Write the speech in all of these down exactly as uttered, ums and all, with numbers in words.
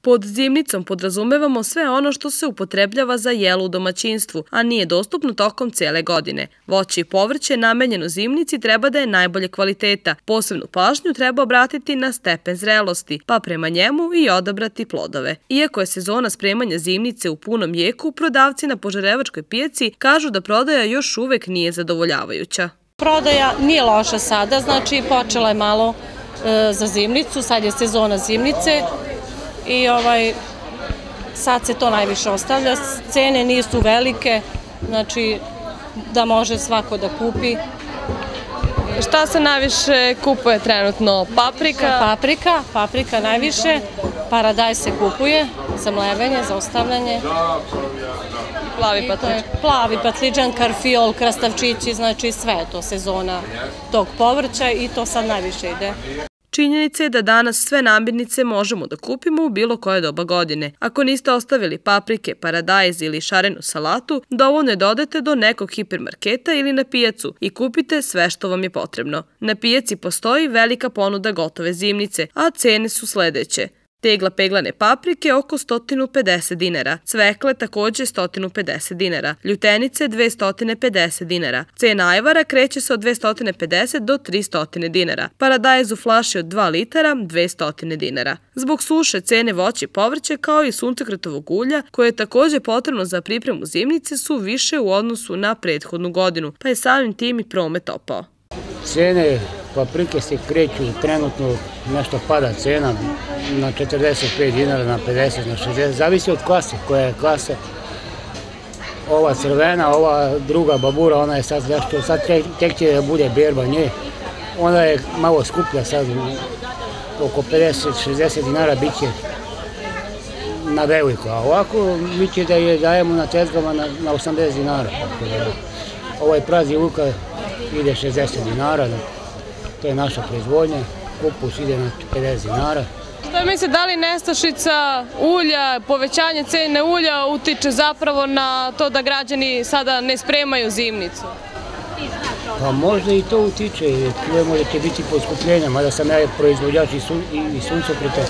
Pod zimnicom podrazumevamo sve ono što se upotrebljava za jelo u domaćinstvu, a nije dostupno tokom cele godine. Voće i povrće namenjeno zimnici treba da je najbolje kvaliteta. Posebnu pažnju treba obratiti na stepen zrelosti, pa prema njemu i odabrati plodove. Iako je sezona spremanja zimnice u punom jeku, prodavci na Požarevačkoj pijaci kažu da prodaja još uvek nije zadovoljavajuća. Prodaja nije loša sada, znači počela je malo e, za zimnicu, sad je sezona zimnice i ovaj, sad se to najviše ostavlja. Cene nisu velike, znači da može svako da kupi. Šta se najviše kupuje trenutno? Paprika? Paprika, paprika najviše, paradajz se kupuje za mlevenje, za ostavljanje. Plavi patliđan. Plavi patliđan, karfiol, krastavčići, znači sve je to sezona tog povrća i to sad najviše ide. Činjenica je da danas sve namirnice možemo da kupimo u bilo koje doba godine. Ako niste ostavili paprike, paradajz ili šarenu salatu, dovoljno je da odete do nekog hipermarketa ili na pijacu i kupite sve što vam je potrebno. Na pijaci postoji velika ponuda gotove zimnice, a cene su sledeće. Tegla peglane paprike oko sto pedeset dinara, cvekle takođe sto pedeset dinara, ljutenice dvesta pedeset dinara, cena ajvara kreće se od dvesta pedeset do trista dinara, paradajz u flaši od dva litara dvesta dinara. Zbog suše cene voća i povrća kao i suncokretovog ulja, koje je takođe potrebno za pripremu zimnice, su više u odnosu na prethodnu godinu, pa je samim tim i promet opao. Cene paprike se kreću trenutno, nešto pada cena na četrdeset pet dinara, na pedeset, na šezdeset, zavisi od klase, koja je klasa. Ova crvena, ova druga babura, ona je sad nešto, sad tek će da bude berba nje, ona je malo skuplja sad, oko pedeset šezdeset dinara bit će na veliko, a ovako mi će da je dajemo na tezgama na osamdeset dinara. Ovaj prazi luka ide šezdeset dinara, to je naša proizvodnja, kupus ide na pedeset dinara. Šta mislite, da li nestašica ulja, povećanje cene ulja utiče zapravo na to da građani sada ne spremaju zimnicu? Pa možda i to utiče, čujemo da će biti poskupljenja, mada sam ja proizvođač i suncokreta.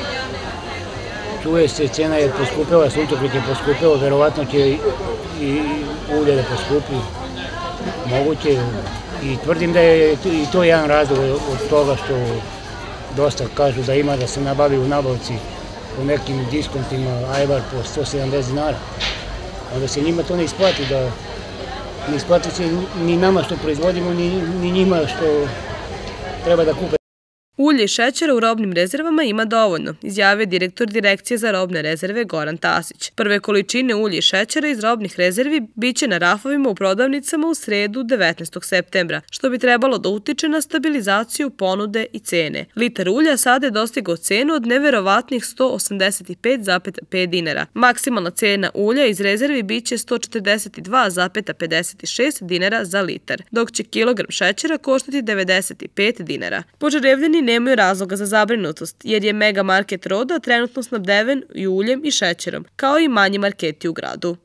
Čuje se, cena je poskupila, suncokret je poskupila, verovatno će i ulje da poskupi. Moguće i tvrdim da je i to jedan razlog od toga što dosta kažu da ima da se nabavi u nabavci u nekim diskontima ajvar po sto sedamdeset dinara. Onda se njima to ne isplati, da ne isplati se ni nama što proizvodimo, ni njima što treba da kupe. Ulje i šećera u robnim rezervama ima dovoljno, izjavio direktor Direkcije za robne rezerve Goran Tasić. Prve količine ulja i šećera iz robnih rezervi biće na rafovima u prodavnicama u sredu devetnaestog septembra, što bi trebalo da utiče na stabilizaciju ponude i cene. Litar ulja sada je dostigao cenu od neverovatnih sto osamdeset pet zarez pet dinara. Maksimalna cena ulja iz rezervi biće sto četrdeset dva zarez pedeset šest dinara za litar, dok će kilogram šećera koštati devedeset pet dinara. Požarevljani nemaju razloga za zabrinutost, jer je mega market Roda trenutno snabdeven i uljem i šećerom, kao i manji marketi u gradu.